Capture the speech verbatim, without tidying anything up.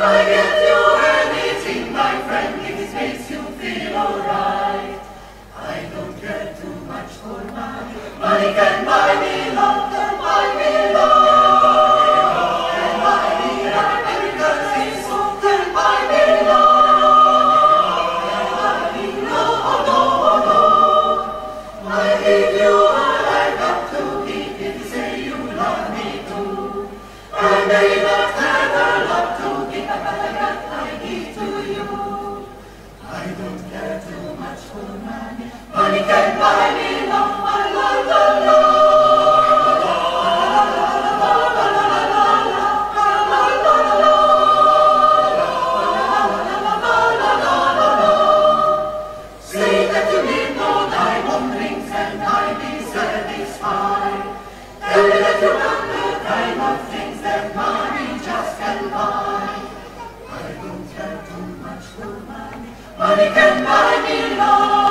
I get you anything, my friend, if it makes you feel alright. I don't care too much for money. Money can buy me love, can buy me love. Can buy me America's peace, can buy me love. Can buy me love, no, no. I give you all I got to give if you say you love me too. I may not have a lot to give, but I got I give to you. I don't care too much for money. Money can buy me love, my love, love, love. Say that you need no diamond rings and I'll be satisfied. Tell me that you want the kind of things that money just can buy. I don't care too much for money. Money can buy me love.